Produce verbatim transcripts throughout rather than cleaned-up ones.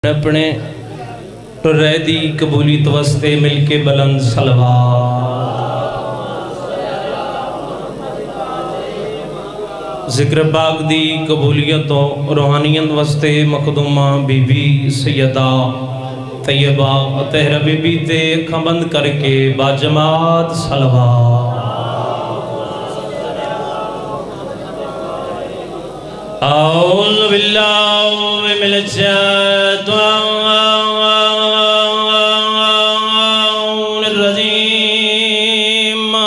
اپنے ٹرے دی قبولیت واسطے مل کے بلند صلوات ذکر پاک دی قبولیت و روحانیت واسطے مقدومہ بی بی سیدہ طیبہ طاہرہ بی بی تے اکھاں بند کر کے باجماعت صلوات اعوذ باللہ من الشیطان الرجیم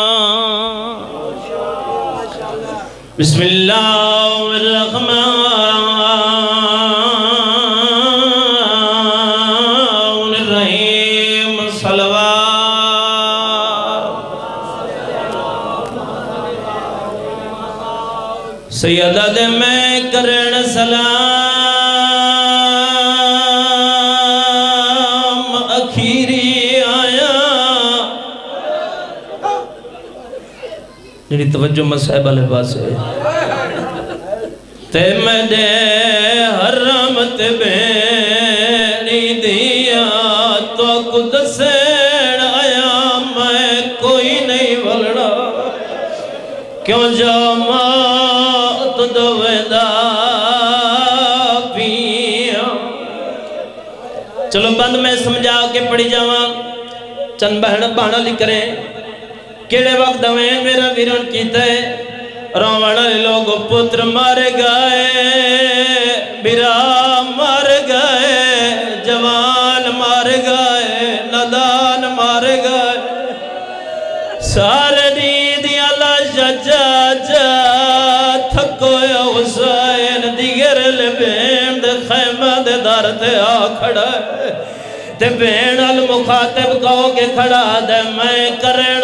بسم اللہ الرحمن الرحیم صلوات سیدہ دے میں کرن سلام اخیری آیا جنہی توجہ مسائب علیہ باس ہے تے میں دے حرم تے بینی دیا تو قدسین آیا میں کوئی نہیں بلڑا کیوں جامعات دویدہ پیا چلو بند میں سمجھا کے پڑھی جاواں چند بہن بہنہ لکھ کریں کیڑے وقت دویں میرا ویران کیتا ہے روانہ لوگ پتر مارے گئے بیرا مارے گئے جوان مارے گئے نادان مارے گئے سارے دیدی اللہ ججا جا تھکو یا حسین دیگر لبین دے خیمہ دے دار تے آ کھڑا ہے تے بین المخاطب کہو کے کھڑا دے میں کرن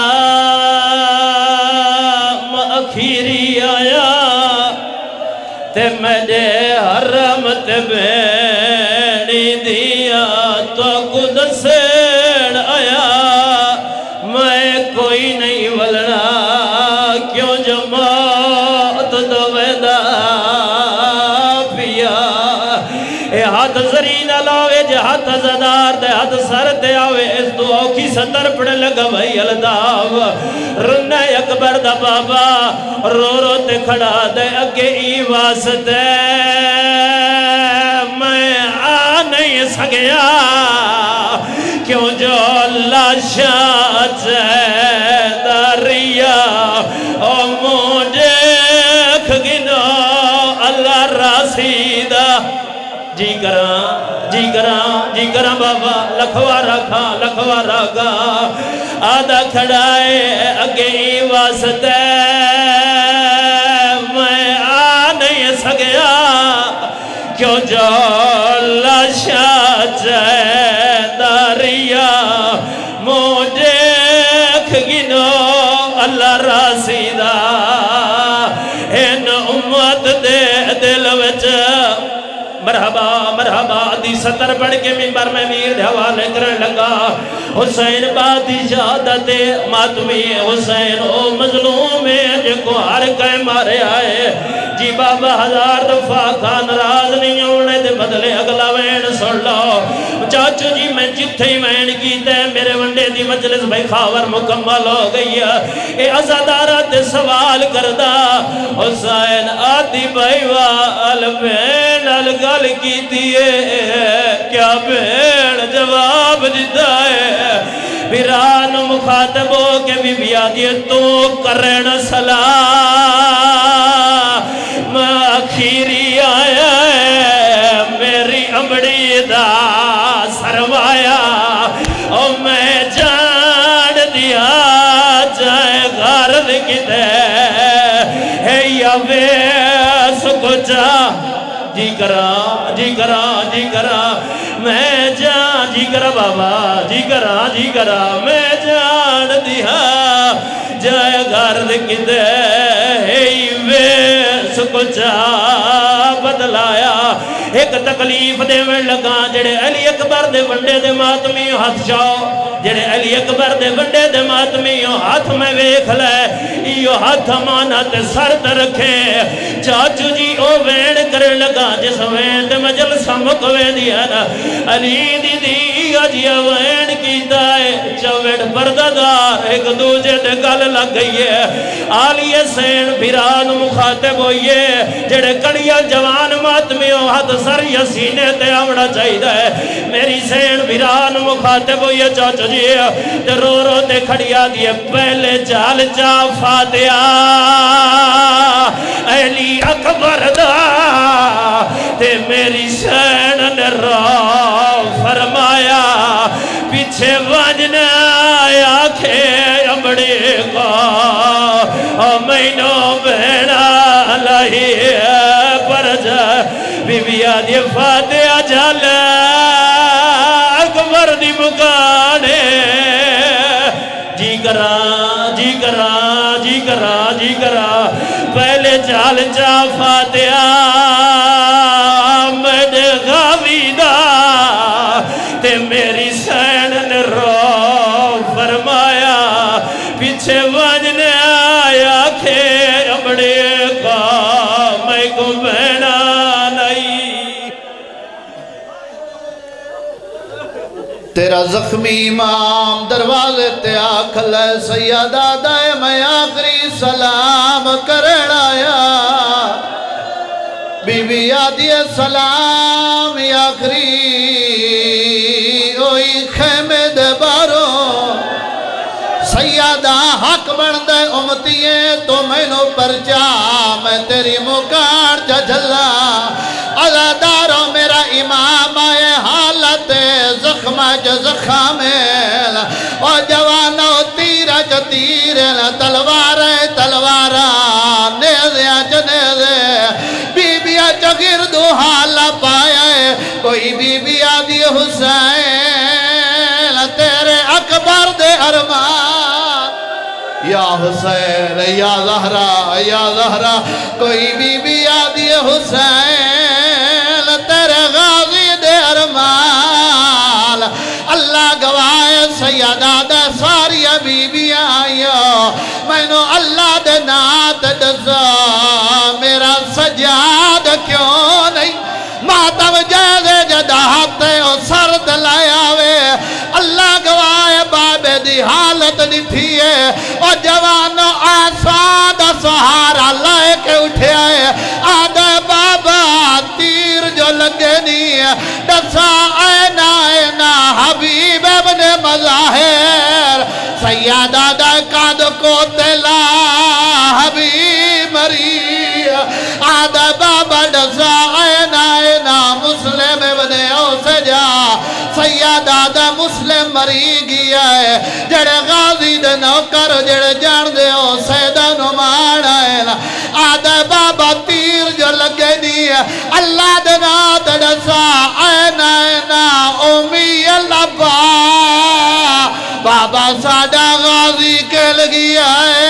سلام اخیری آیا تے میں دے حرم تے بینی دیا تو قدسین آیا میں کوئی نہیں ولنا کیوں جماعت دویدہ پیا اے ہاتھ زرین علاوے جے ہاتھ زدار دے ہاتھ سر تے آوے اس دعاو کی ستر پڑھ لگا بھائی الداو رنہ اکبر دا بابا رو رو تے کھڑا دے اگے ای واسطے میں آ نہیں سکیا کیوں جو اللہ شاہ داریا او مجھے کھگنو اللہ راسیدہ جی کراں جی کراں جی کراں بابا لکھوا رکھا لکھوا رکھا آدھا کھڑائے اگے واسطے میں آ نہیں سکیا کیوں جو اللہ شاہ داریا مجھے کھگنو اللہ راسیدہ ان امت دے دل وچ مرحبا مرحبا دی ستر پڑھ کے منبر میں میر دے حوالے کرنے لگا حسین باتی شہادت ماتمی حسین او مظلوم ہے جن کو ہر کہیں مارے آئے جی بابا ہزار دفعہ کا نراز نہیں ہونے دے بدلے اگلا وین سن لو چاچو جی میں جتھے ہی وین کیتے ہیں میرے ونڈے دی مجلس بھائی خاور مکمل ہو گئی ہے اے عزادارہ تے سوال کردہ حسین آدھی بھائی وال بین الگل کی دیئے کیا بین جواب دیتا ہے بیران مخاطب ہو کے بھی بیا دیئے تو کرن سلام اخیری آیا ہے میری امڑی دا سروایا او میں جان دیا جائے غارد کی دے ہے یا ویس کو جا جی کرا جی کرا جی کرا میں جان جی کرا بابا جی کرا جی کرا میں جان دیا جائے غارد کی دے ہے ویس کو جا بدلایا ایک تکلیف دے میں لگا جڑے علی اکبر دے ونڈے دے ماتمی ہاتھ جاؤ جڑے علی اکبر دے بڑے دے ماتمیوں ہاتھ میں ویکھ لے ایو ہاتھ امانت سر تے رکھے چاچو جی او وین کرے لگا جس وین تے مجلسہ مکوے دیا نا علی دی دی اجیا وین کیتا ہے چوڑ برددار ایک دوجہ دے گل لگ گئی ہے آلی سین بھیران مخاطب ہوئیے جڑے کڑیا جوان ماتمیوں ہاتھ سر یا سینے تے آوڑا چاہید ہے میری سین بھیران مخاطب ہوئیے چاچو جی تے رو رو تے کھڑیا دیے پہلے چال چا فاتحہ علی اکبر دا تے میری سین نے رو فرمایا پیچھے واجنا آکھے امڑے کو مینو بہنا لہی پر جا بی بی آدھی فاتحہ جال اکبر دی مکانے جی کرا جی کرا جی کرا جی کرا پہلے چال چا فاتحہ میڈ غاوی دا تے میری سین نے رو فرمایا پیچھے واجنے آیا کھے امڑے کا میں کو بہنا نہیں تیرا زخمی امام دروازے تے آکھل سیدہ دائے میں آخری سلام کرن آیا بی بی آدھی سلام آخری اوئی خیمے دے بارو سیدہ حق بندے امتیے تو میں نو پرچا میں تیری مکار جا جھلا عزادارو میرا امام آئے حالت زخم جو زخامل او جوانو تیرہ جو تیرہ تلوار تلوار نیزے جو نیزے بی بی جو گردو حالا پایا کوئی بی بی آدھی حسین تیرے اکبر دے ارمان یا حسین یا زہرا یا زہرا کوئی بی بی آدھی حسین تیرے غازی دے ارمان اللہ گوائے سیدہ دے ساری بی بی آئیو میں نو اللہ دے نات دسا میرا سجاد کیوں نہیں ماتم جیدے جداتے او سرد لائے آوے اللہ گوائے بابے دی حالت نٹھی ہے او جوانو آساد سہارا لائے کے اٹھے آئے آدھے بابا تیر جو لگے نہیں ہے ڈسا اینا اینا حبیب ابن مظاہر سیادہ دا قاد کو تلا حبیب مری آدھے بابا ڈسا اینا اینا مسلم ابن اوسجا سیادہ دا مسلم مری گیا ہے جڑے غازی دے نوکر جڑے جان دے او سیدہ نمان آئے آدھے بابا تیر جو لگے دی اللہ دے نات ڈسا اینا اینا امی اللہ با بابا ساڑا غازی کے لگی آئے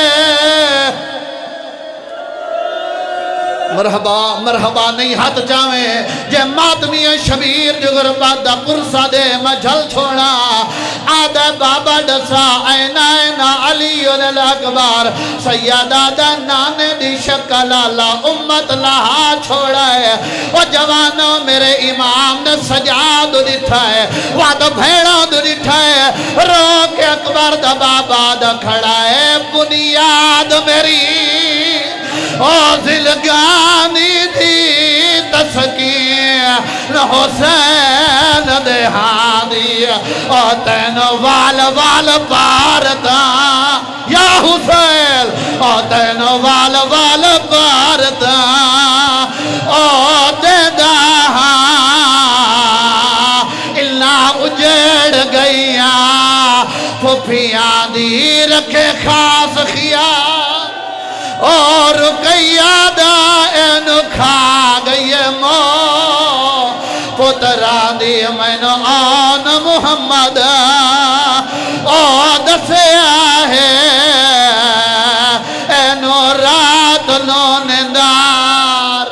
مرحبا مرحبا نہیں ہاتھ جاویں جے ماتمی شبیر جو غربات دا قرصہ دے مجھل چھوڑا آدھے بابا ڈسا اینا اینا علی الاکبر سیدہ دا نانے دی شکل اللہ امت لہا چھوڑا ہے وہ جوانوں میرے امام نے سجاد دٹھا ہے وعد بھیڑوں دٹھا ہے رو کے اکبر دا بابا دا کھڑا ہے بنیاد میری او زلگانی دی تسکین حسین دے ہادی او تین وال وال پارتا یا حسین او تین وال وال پارتا او دے دہاں اللہ اجڑ گئیا پھپیاں دی رکھے خاص خیال اور قیادہ این کھا گئی مو پتران دی میں نو آن محمد او دسیا ہے اینو رات نو نندار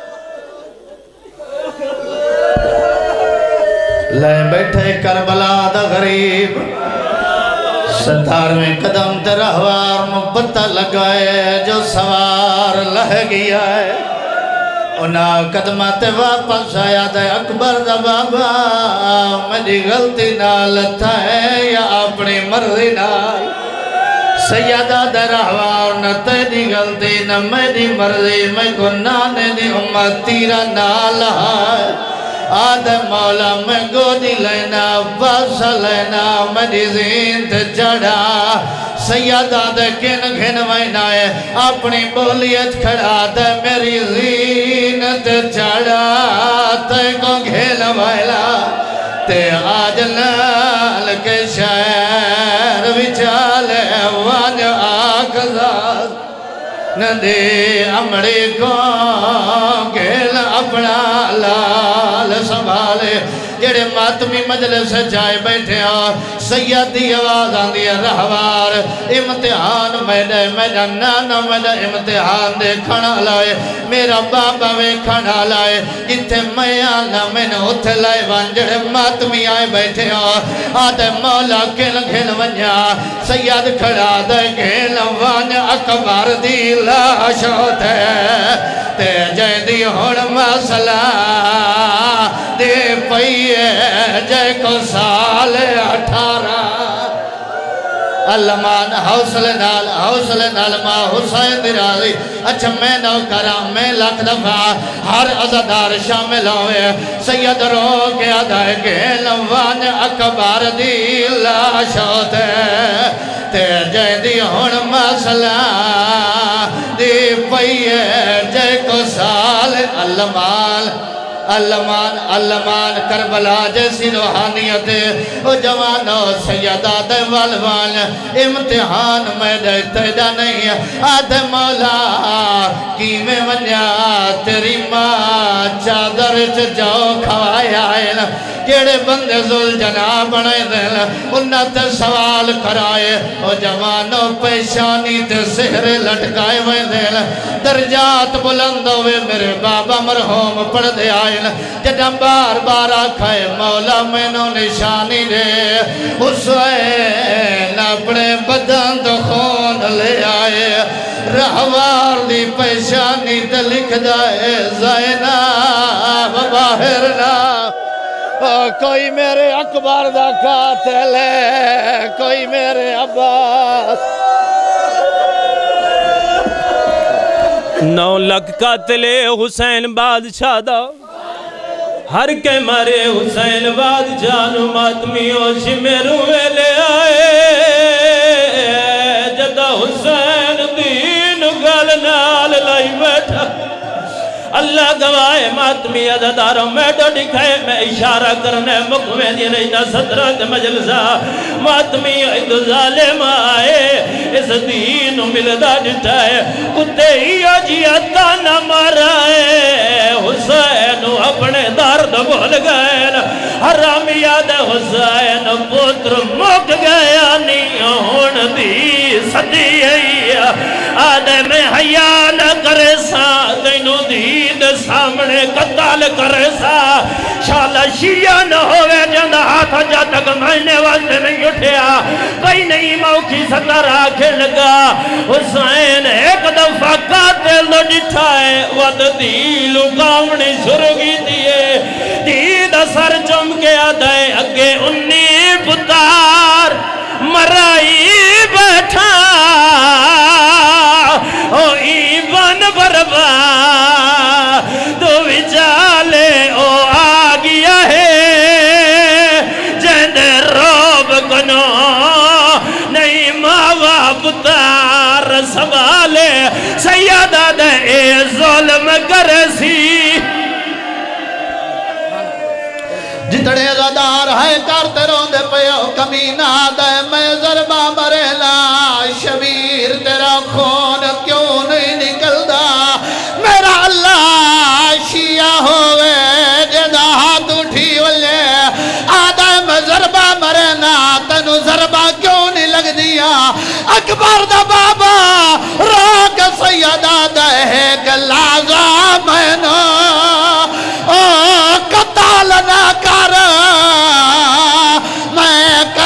لے بیٹھے کربلا غریب ستارویں قدم ترہوار نو پتہ لگائے جو سوار لہ گیا ہے انہا قدمات واپس آیا دے اکبر دا بابا میری غلطی نال تھا ہے یا اپنی مرضی نال سیدہ دے رہوار نہ تیری غلطی نہ میری مرضی میں کو نانے دی امت تیرا نال ہے آدھے مولا میں گودی لینا بس لینا میری زین تے چڑھا سیدہ دے کن گھن وینا ہے اپنی بولیت کھڑا دے میری زین تے چڑھا تے کو گھن ویلا تے آج لال کے شہر وچالے وان آکزاد ندی امڑی کو گھن اپنا لال سنبھالے جڑے ماتمی مجلس جائے بیٹھے آ سیدی آواز آندی ہے رہوار امتحان میڈے میڈا نانا میڈا امتحان دے کھڑا لائے میرا بابا وے کھڑا لائے جتے میں آنا میں نے اتھے لائے وان جڑے ماتمی آئے بیٹھے آ آدھے مولا کھل کھل ونیا سید کھڑا دے کھل وان اکبر دی لاش ہوتے تے جے دی ہون مسئلہ دے پئیے جے کو سال اٹھارہ علمان حوصلے نال حوصلے نال ماں حسین درازی اچھا میں نو کرام میں لکھ دفعہ ہر عزادار شامل ہوئے سید رو کے آدھائے کے لوان اکبر دی لاش ہوتے تے جے دی ہون مسئلہ دی پئیے جے کو سال علمان علمان علمان کربلا جیسی روحانیت او جوانو سیدہ دے والوان امتحان میں دے تیدہ نہیں آدھے مولا کی میں منیا تیری ماں چادر چاو کھوایا ہے کیڑے بندے ذل جناب بنے دل انہا تے سوال کرائے او جوانو پیشانی تے سہرے لٹکائے ہوئے دل درجات بلند ہوئے میرے بابا مرحوم پڑھ دے آئے جدہ بار بار آکھائے مولا میں نو نشانی دے حسین اپنے بدن تو خون لے آئے رہوار دی پیشانی تے لکھ دائے زینب باہرنا کوئی میرے اکبر دا قاتل ہے کوئی میرے عباس نو لکھ قاتل حسین بادشاہ دا ہر کے مارے حسین بادشاہ نو ماتمیوں شمیروں میں لے آئے جدہ حسین دین گل نال لائی بیٹھا اللہ گواہ ماتمی عزاداروں میں ڈو دکھائے میں اشارہ کرنے مقویں دی رہنا صدرات مجلسہ ماتمی عید ظالم آئے اس دین ملدہ جٹھائے کتے ہی آجیتا نہ مرائے حسین اپنے درد بھول گئے حرامی یاد حسین پتر مک گیا نہیں ہون دی صدی ہے آدھے میں حیاء نہ کرے سا تینو دید سامنے قتال کرے سا شالا شیعہ نہ ہوئے جند ہاتھ جا تک مہنے واسطے نہیں اٹھیا کوئی نہیں موکی ستر آکھے لگا حسین ایک دفعہ قاتل نہ ڈٹھائے ود دیلو کامنی شرگی دیئے دید سر چم کے آدھائے اگے انی پتار مرائی بیٹھا او ایمان بربا دو وچالے او آگیا ہے جند روب کنو نہیں ماوا پتار سوالے سیدہ دے اے ظلم کرسی جتڑے عزادار ہے کرتے روندے پیو کمینہ دے میں ضربہ مریلا شبیر تیرا خون کیوں نہیں نکلدا میرا اللہ شیعہ ہوئے جدہ ہاتھ اٹھی والے آدھے میں ضربہ مرینا تنو ضربہ کیوں نہیں لگ دیا اکبر دا بابا روک سیدہ دے گلازہ میں نو قتال نہ کر میں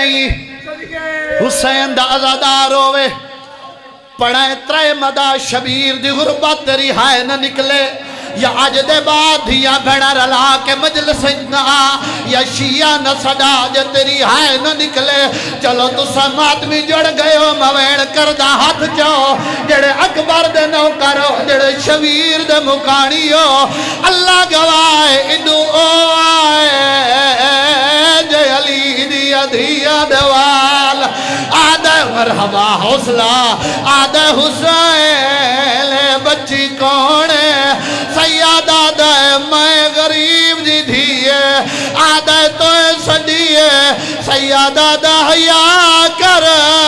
نہیں حسین دا عزادار ہوئے پڑھائیں ترے مدہ شبیر دی غربت تیری ہائے نہ نکلے یا آج دے بعد یا بھڑا رلا کے مجلس نہ یا شیعہ نہ صدا جے تیری ہائے نہ نکلے چلو تو سمات میں جڑ گئے ہو موین کردہ ہاتھ جاؤ جڑے اکبر دے نو کرو جڑے شبیر دے مکانی ہو اللہ گوائے انو آئے جے علی دیا دیا دوال آدھے مرحبا حوصلہ آدھے حسین بچی کون ہے سیادہ دے میں غریب جی دھیے آدھے تو سڈیے سیادہ دے حیاء کر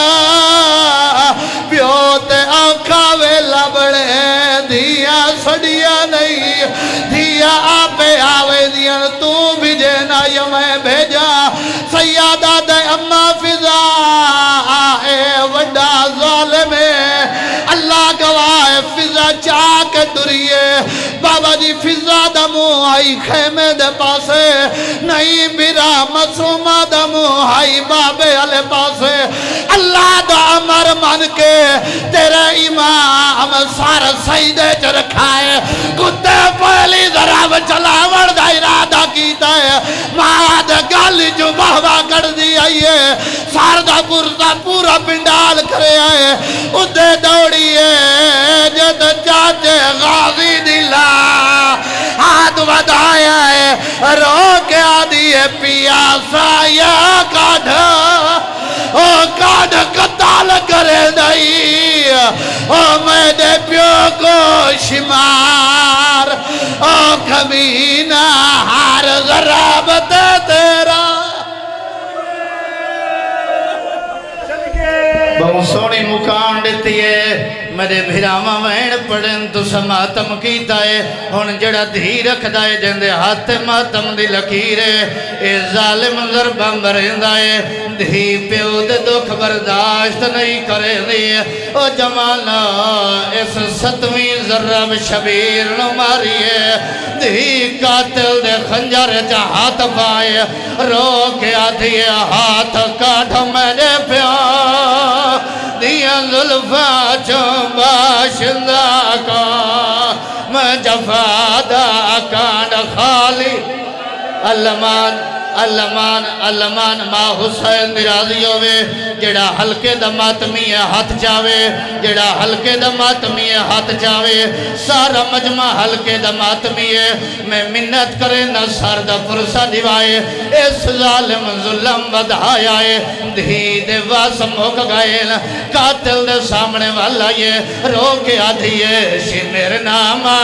پیوتے آنکھا ویلا بڑے دھیا سڈیا نہیں دھیا آپے آوے دیا تو بھی جینا یا میں بھیجا سیادہ دے اما فضا آئے وڈا ظالم ہے اللہ گواہ فضا چاک دریے بابا جی فضا دمو آئی خیمے دے پاسے نہیں برا مسومہ دمو آئی بابے علی پاسے اللہ دا عمر من کے تیرے امام سار سیدے چ رکھائے کتے پہلی ذرا چلا وردہ ارادہ کیتا ہے ماد گالی جو بہوا کر دی آئیے ساردہ پورتا پورا پنڈال کرے آئے ادھے دوڑیے جد چاچے غازی دلا ہاتھ بدھایا ہے رو کے آدھیے پیاسا یا کاڑھ او کاڑھ قتال کرے دائی او میں دے پیو کو شمار او کمینہ ہار ذرابت تیرا بہت سونی مکان دیتی ہے میرے بھیراما وین پڑھن تو سماتم کیتا ہے ہن جڑا دھی رکھ دائے جندے ہاتھ ماتم دی لکیرے اے ظالم ضربہ مرندہ ہے دھی پیو دے دکھ برداشت نہیں کرے دی او جمالا اس ستویں ضرب شبیر نو ماری ہے دھی قاتل دے خنجر جا ہاتھ پائے رو کے آدھیے ہاتھ کاٹھ میرے پیو دیا ظلفہ چون باشندہ کا میں جفادہ کان خالی علمان علمان علمان ماں حسین راضی ہوئے جڑا حلقے دا ماتمی ہے ہاتھ چاوے جڑا حلقے دا ماتمی ہے ہاتھ چاوے سارا مجمع حلقے دا ماتمی ہے میں منت کرے نہ سار دا پرسا دیوائے اس ظالم ظلم بدھایا ہے دھی دے واسم ہو گئے قاتل دے سامنے والا یہ رو کے آدھیے شمیر نامہ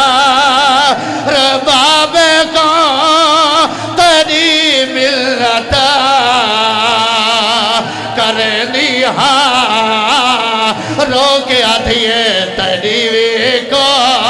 ربابے کو تیری ملتا کرے دیا رو کے آدھیے تیری کو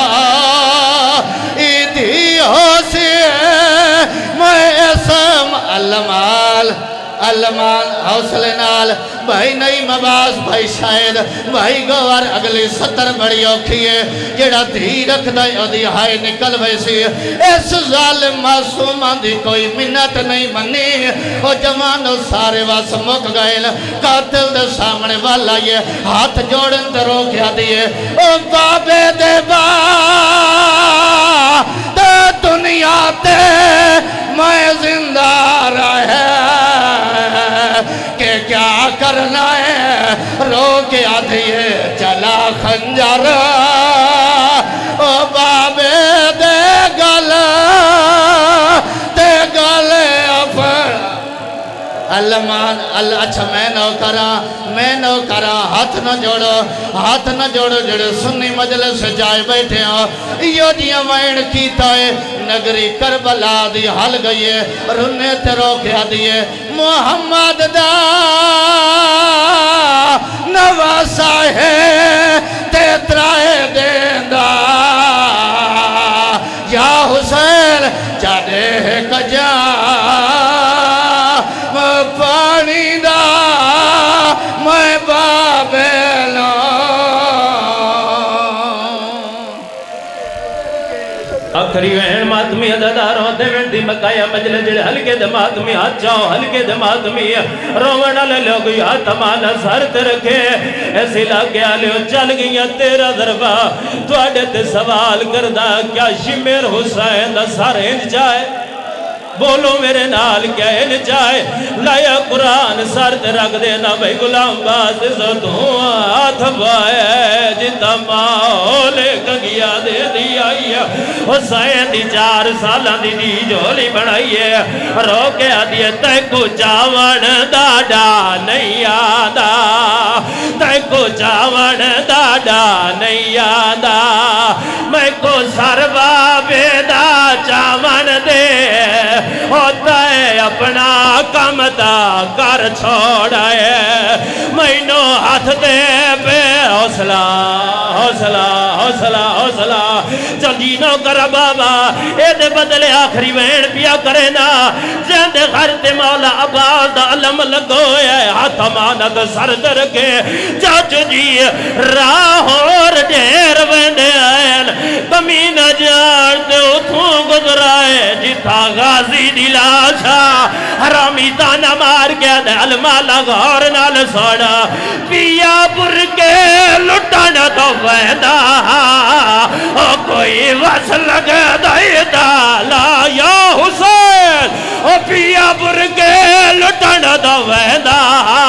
ایدھی ہو سی میں اسم علمال علمان حوصلے نال بھائی نئی مباس بھائی شاید بھائی گوار اگلی ستر بڑی اوکھی ہے جیڑا دھی رکھ دائی او دی ہائی نکل ویسی اس ظالم معصومان دی کوئی منت نہیں منی او جوانو سارے واس مک گئے قاتل دے سامنے والا یہ ہاتھ جوڑن درو کیا دیئے او بابے دے با دے دنیا تے میں زندہ رہے کہ کیا کرنا ہے رو کے آدھیے چلا خنجر او بابے دے گل دے گل افر علمان اللہ اچھا میں نو کرا میں نو کرا ہاتھ نہ جوڑو ہاتھ نہ جوڑو جڑے سنی مجلس سے جائے بیٹھے ہوں یہ دیا وین کیتا ہے نگری کربلا دی حل گئی ہے رنے تیرو کیا دیئے محمد دا نواسا ہے تیترائے دیندہ یا حسین جانے کجا میں پانی دا میں بابیلوں آخری وین مات ماتمی عزادار ہوتے وینٹی مکایا مجلے جڑے ہلکے دے ماتمی ہاتھ چاہو ہلکے دے ماتمی رومن آلے لوگ ہاتھ مانا سارت رکھے ایسی لاغے آلے چل گئیاں تیرا ضربہ تو آڑے تے سوال کردہ کیا شمیر حسین دا سارے انج جائے بولو میرے نال کیا ان جائے لایا قرآن سرد رکھ دینا بھئی غلام باز عزت ہوں آتھ بائے جتا ماولے کنگیا دے دیا حسین دی چار سالان دی دی جولی بڑھائیے روکے آدھیے تے کو چاون دادا نہیں آدھا تے کو چاون دادا نہیں آدھا میں کو سربا بیدا چاون دے ہوتا ہے اپنا کامتا کر چھوڑائے مینو ہاتھ دے پہ حوصلہ حوصلہ حوصلہ حوصلہ چل جینو کر بابا اے دے بدلے آخری وین پیا کرے نا جیندے غرد مولا عباس دا علم لگوئے ہاتھ ماند سرد رکھے چاچو جی راہ اور دیر ویندے آئین کمین جانتے اتھوں گزرائے جتا غازی دلاشا حرامی تانا مار گیا دے المالا غور نال سوڑا پیا پر کے لٹانا تو ویدہ او کوئی وصل لگے دائیدہ لا یا حسین او پیا پر کے لٹانا تو ویدہ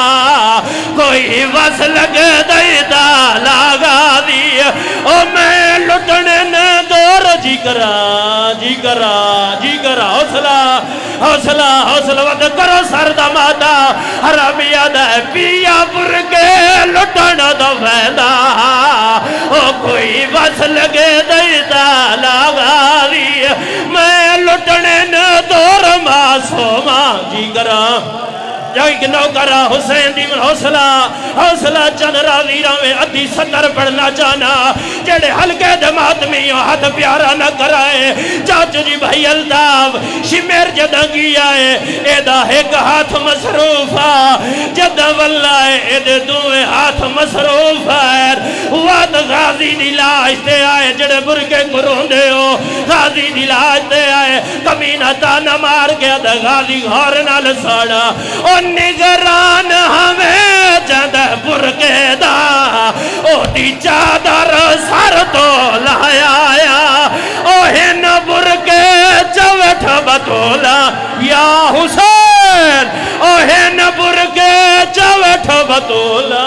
کوئی وصل لگے دائیدہ لا غازی او میں لٹنے نے دور جی کرا جی کرا جی کرا حوصلہ حوصلہ حوصلہ وقت کرو سردہ ماتا حرامی آدھا ہے پیا پر کے لٹانا دو فیدہ او کوئی بس لگے دیتا لاغالی میں لٹنے نے دور معصومہ جی کرا جائی کہ نو کرا حسین دی من حوصلہ حوصلہ چند راویرہ میں ادھی ستر پڑھنا جانا جڑے حلقے دمات میں ہاتھ پیارا نہ کرائے چاچو جی بھائی الداف شمیر جدہ گیا ہے ایدہ ایک ہاتھ مصروفہ جدہ واللہ ایدہ دوئے ہاتھ مصروفہ ہے واد غازی دی لاش دے آئے جڑے برکے قرون دے ہو غازی دی لاش دے آئے کمینہ تانا مار گیا دا غازی غورنا لساڑا او نگران ہمیں جدہ برکے دا او دی چادر سر تو لایا آیا او ہن برکے چوٹ بطولا یا حسین او ہن برکے چوٹ بطولا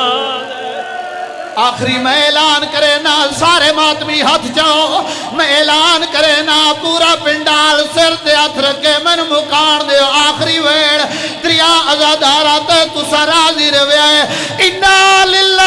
آخری میں اعلان کرے نا سارے ماتمی ہاتھ جاؤ میں اعلان کرے نا پورا پنڈال سر دے ہاتھ رکھے من مکان دے آخری ویڑ تریا عزادارہ تے تو سرازی رویے انا للہ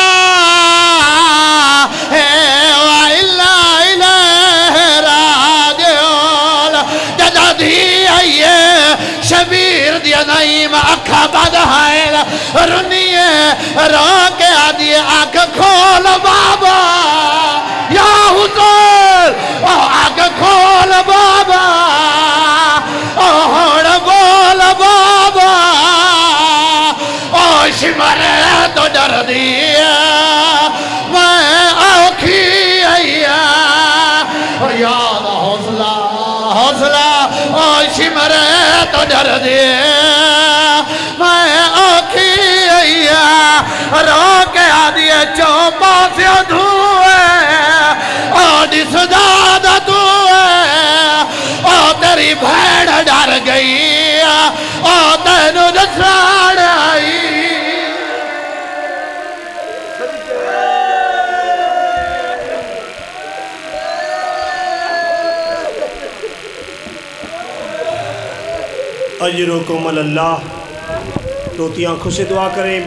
و الا الہ راجعون جدہ دی آئیے شبیر دیا نائم اکھا بدھائل رنیے روکے آدھیے آنکھ کھول بابا یا حسین آنکھ کھول بابا ہوڑ بول بابا او شمر تو ڈر دیا میں آنکھی آئیا یاد حوصلہ حوصلہ او شمر تو ڈر دیا میں آنکھی آئیا روکے آدھیے چوپا سے دھوئے او ڈس دادا دھوئے او تیری بھیڑ ڈر گئی او تینو دساڑ آئی اجرکم اللہ روتی آنکھوں سے دعا کریں.